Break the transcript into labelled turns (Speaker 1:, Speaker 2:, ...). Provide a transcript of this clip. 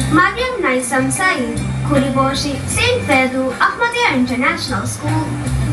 Speaker 1: Maryam Said, Kuriboshi, St. Fedu, Ahmadiyya International School.